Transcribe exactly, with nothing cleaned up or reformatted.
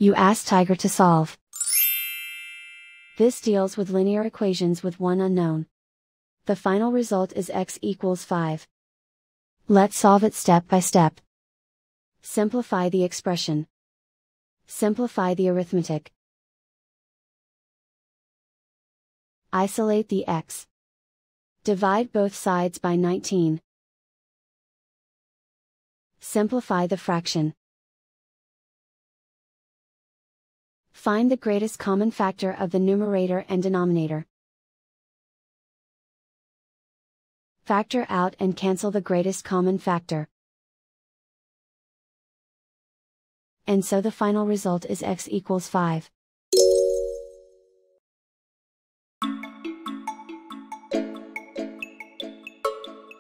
You ask Tiger to solve. This deals with linear equations with one unknown. The final result is x equals five. Let's solve it step by step. Simplify the expression. Simplify the arithmetic. Isolate the x. Divide both sides by nineteen. Simplify the fraction. Find the greatest common factor of the numerator and denominator. Factor out and cancel the greatest common factor. And so the final result is x equals five.